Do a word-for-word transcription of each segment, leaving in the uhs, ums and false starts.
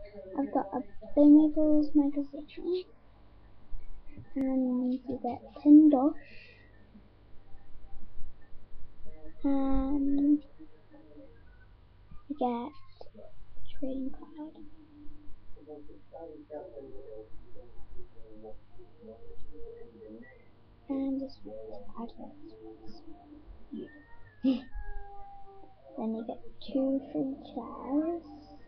I've got a Binnables magazine, and you get ten dosh, and you get trading card. And this adverts. Then you get two free chairs,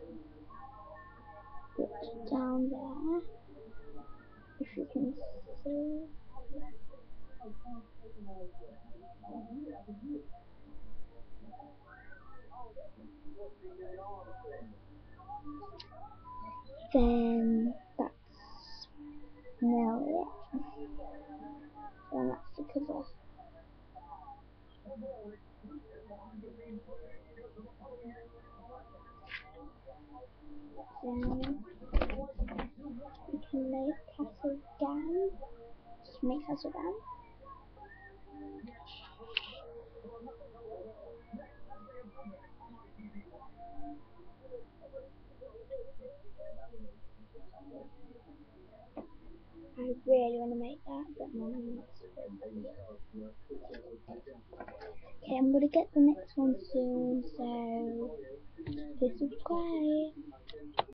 which down there, if you can see. Then that's now it. Then that's the cover. Then you can make Castle Down. Just make Castle Down. I really want to make that, but no, I'm not Okay, I'm gonna get the next one soon, so please subscribe.